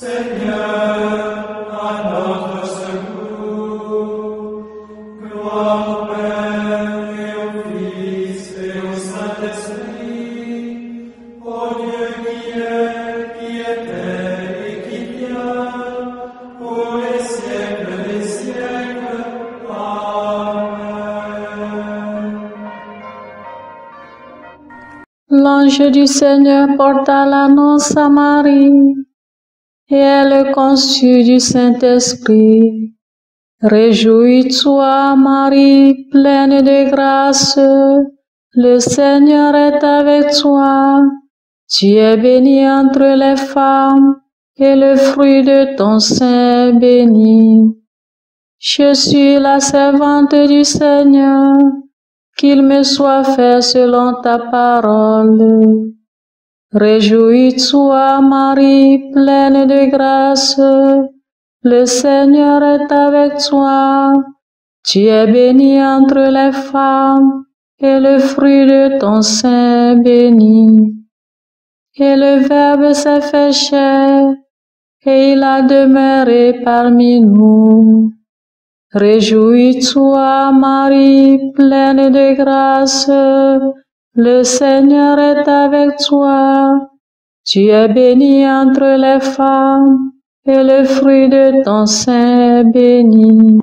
L'ange du Seigneur porta l'annonce à Marie, et elle conçut du Saint-Esprit. Réjouis-toi, Marie, pleine de grâce, le Seigneur est avec toi. Tu es bénie entre les femmes, et le fruit de ton sein est béni. Je suis la servante du Seigneur, qu'il me soit fait selon ta parole. Réjouis-toi, Marie, pleine de grâce, le Seigneur est avec toi. Tu es bénie entre les femmes, et le fruit de ton sein est béni. Et le Verbe s'est fait chair, et il a demeuré parmi nous. Réjouis-toi, Marie, pleine de grâce, le Seigneur est avec toi. Tu es bénie entre les femmes, et le fruit de ton sein est béni.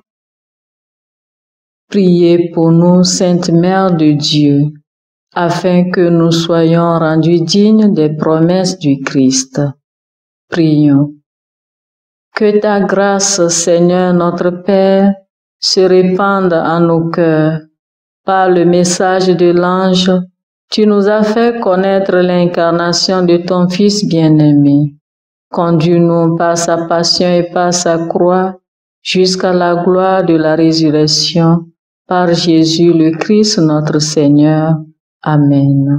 Priez pour nous, Sainte Mère de Dieu, afin que nous soyons rendus dignes des promesses du Christ. Prions. Que ta grâce, Seigneur notre Père, se répande en nos cœurs. Par le message de l'ange, tu nous as fait connaître l'incarnation de ton Fils bien-aimé. Conduis-nous par sa passion et par sa croix jusqu'à la gloire de la résurrection, par Jésus le Christ notre Seigneur. Amen.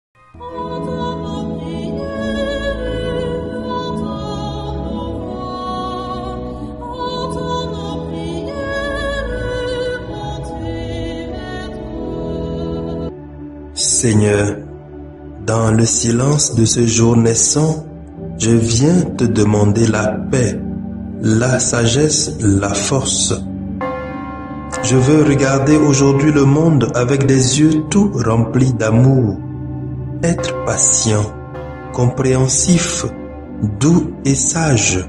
Seigneur, dans le silence de ce jour naissant, je viens te demander la paix, la sagesse, la force. Je veux regarder aujourd'hui le monde avec des yeux tout remplis d'amour, être patient, compréhensif, doux et sage,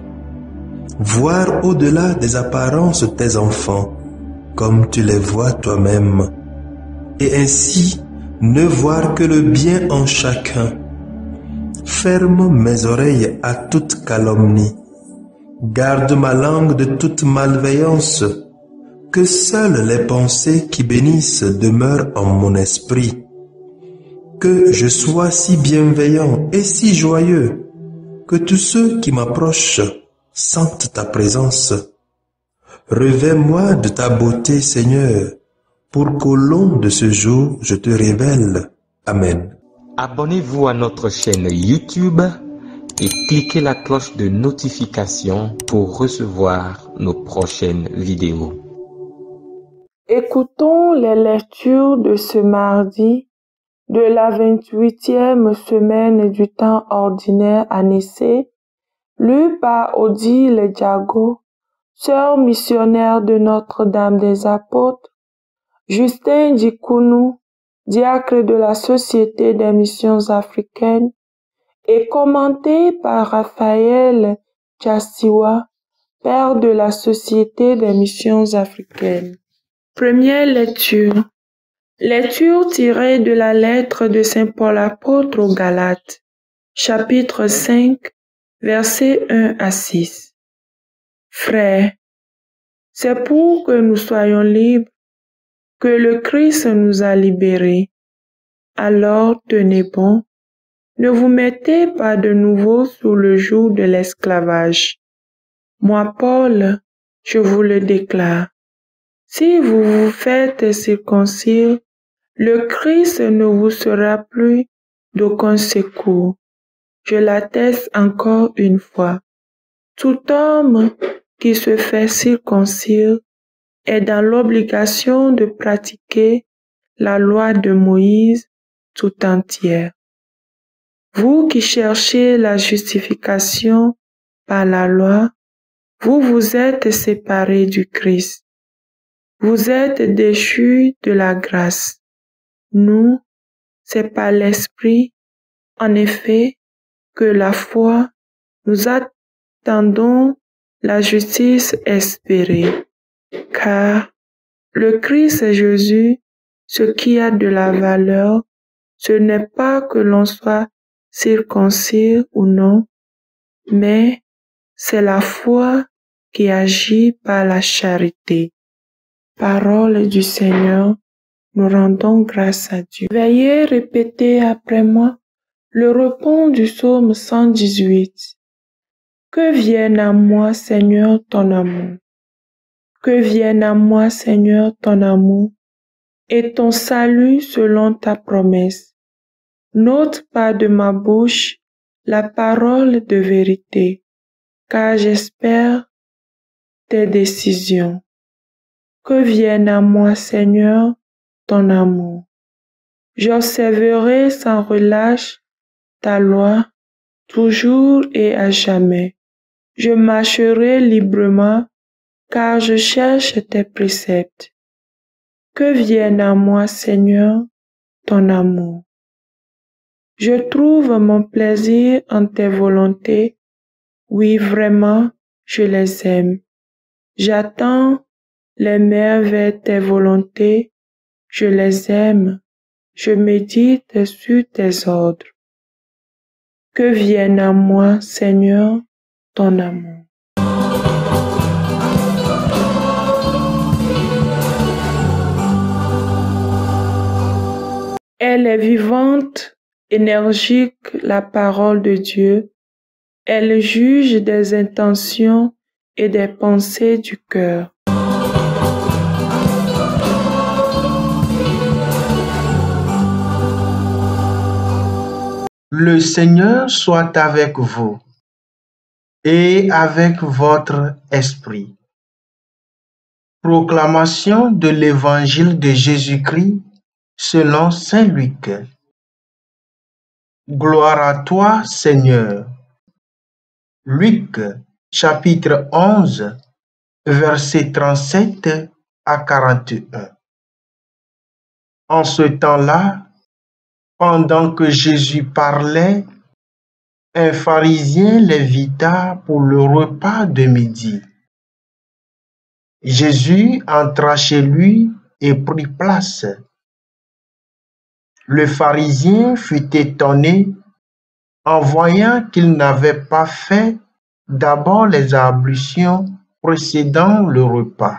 voir au-delà des apparences tes enfants, comme tu les vois toi-même, et ainsi ne voir que le bien en chacun. Ferme mes oreilles à toute calomnie. Garde ma langue de toute malveillance. Que seules les pensées qui bénissent demeurent en mon esprit. Que je sois si bienveillant et si joyeux, que tous ceux qui m'approchent sentent ta présence. Revêt-moi de ta beauté, Seigneur, pour qu'au long de ce jour, je te révèle. Amen. Abonnez-vous à notre chaîne YouTube et cliquez la cloche de notification pour recevoir nos prochaines vidéos. Écoutons les lectures de ce mardi de la 28e semaine du temps ordinaire année C, lu par Odile Diago, sœur missionnaire de Notre-Dame des Apôtres, Justin Dikounou, diacre de la Société des missions africaines, et commenté par Raphaël Tchassiwa, père de la Société des missions africaines. Première lecture. Lecture tirée de la lettre de Saint Paul apôtre aux Galates, chapitre 5, versets 1 à 6. Frères, c'est pour que nous soyons libres que le Christ nous a libérés. Alors tenez bon, ne vous mettez pas de nouveau sous le joug de l'esclavage. Moi, Paul, je vous le déclare. Si vous vous faites circoncire, le Christ ne vous sera plus d'aucun secours. Je l'atteste encore une fois. Tout homme qui se fait circoncire est dans l'obligation de pratiquer la loi de Moïse tout entière. Vous qui cherchez la justification par la loi, vous vous êtes séparés du Christ. Vous êtes déchus de la grâce. Nous, c'est par l'Esprit, en effet, que la foi, nous attendons la justice espérée. Car le Christ Jésus, ce qui a de la valeur, ce n'est pas que l'on soit circoncis ou non, mais c'est la foi qui agit par la charité. Parole du Seigneur, nous rendons grâce à Dieu. Veuillez répéter après moi le repos du psaume 118. Que vienne à moi, Seigneur, ton amour. Que vienne à moi, Seigneur, ton amour et ton salut selon ta promesse. N'ôte pas de ma bouche la parole de vérité, car j'espère tes décisions. Que vienne à moi, Seigneur, ton amour. J'observerai sans relâche ta loi, toujours et à jamais. Je marcherai librement, car je cherche tes préceptes. Que vienne à moi, Seigneur, ton amour. Je trouve mon plaisir en tes volontés. Oui, vraiment, je les aime. J'attends les merveilles tes volontés. Je les aime. Je médite sur tes ordres. Que vienne à moi, Seigneur, ton amour. Elle est vivante, énergique, la parole de Dieu. Elle juge des intentions et des pensées du cœur. Le Seigneur soit avec vous et avec votre esprit. Proclamation de l'Évangile de Jésus-Christ selon saint Luc. Gloire à toi, Seigneur. Luc, chapitre 11, versets 37 à 41. En ce temps-là, pendant que Jésus parlait, un pharisien l'invita pour le repas de midi. Jésus entra chez lui et prit place. Le pharisien fut étonné en voyant qu'il n'avait pas fait d'abord les ablutions précédant le repas.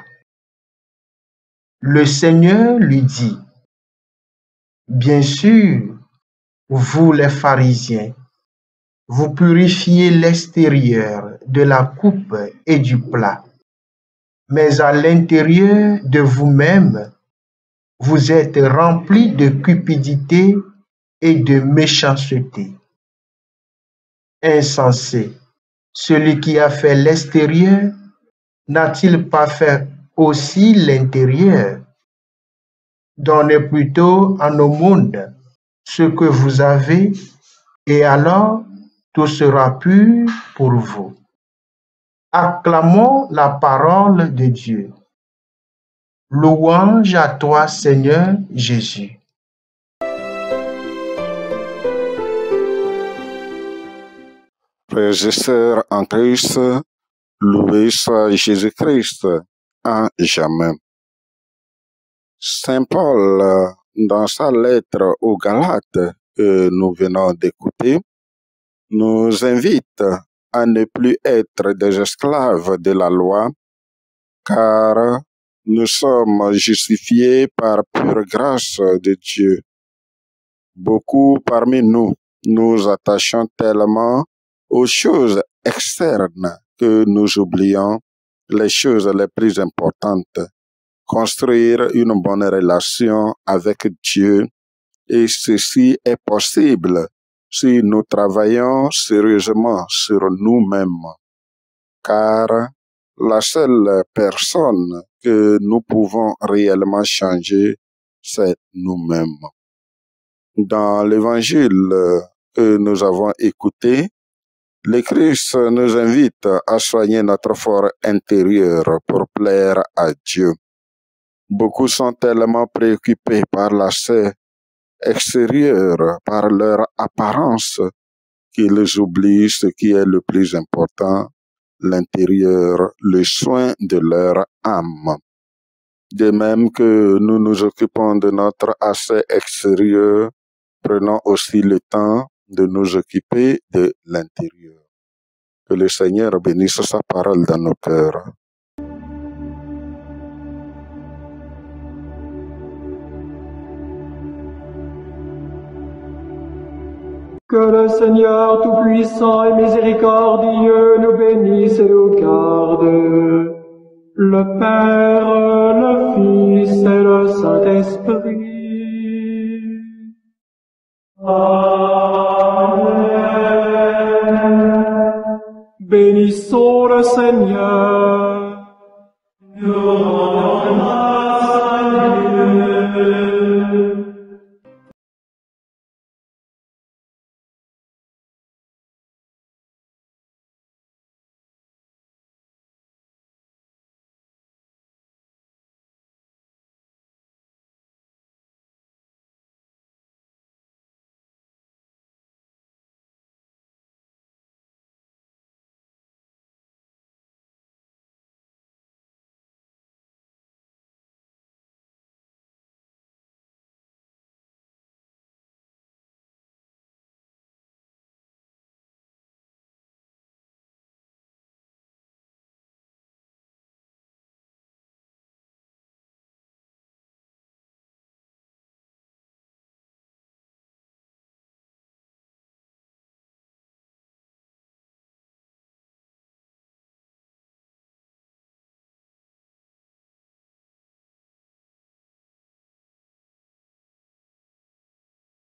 Le Seigneur lui dit: Bien sûr, vous les pharisiens, vous purifiez l'extérieur de la coupe et du plat, mais à l'intérieur de vous-même, vous êtes remplis de cupidité et de méchanceté. Insensé, celui qui a fait l'extérieur, n'a-t-il pas fait aussi l'intérieur? Donnez plutôt en aumône ce que vous avez, et alors tout sera pur pour vous. Acclamons la parole de Dieu. Louange à toi, Seigneur Jésus. Frères et sœurs en Christ, loué soit Jésus-Christ à jamais. Saint Paul, dans sa lettre aux Galates que nous venons d'écouter, nous invite à ne plus être des esclaves de la loi, car nous sommes justifiés par pure grâce de Dieu. Beaucoup parmi nous nous attachons tellement aux choses externes que nous oublions les choses les plus importantes. Construire une bonne relation avec Dieu, et ceci est possible si nous travaillons sérieusement sur nous-mêmes, car la seule personne que nous pouvons réellement changer, c'est nous-mêmes. Dans l'évangile que nous avons écouté, Le Christ nous invite à soigner notre fort intérieur pour plaire à Dieu. Beaucoup sont tellement préoccupés par l'aspect extérieur, par leur apparence, qu'ils oublient ce qui est le plus important, l'intérieur, le soin de leur âme. De même que nous nous occupons de notre aspect extérieur, prenons aussi le temps de nous occuper de l'intérieur. Que le Seigneur bénisse sa parole dans nos cœurs. Que le Seigneur Tout-Puissant et Miséricordieux nous bénisse et nous garde, le Père, le Fils et le Saint-Esprit. Amen. Bénissons le Seigneur.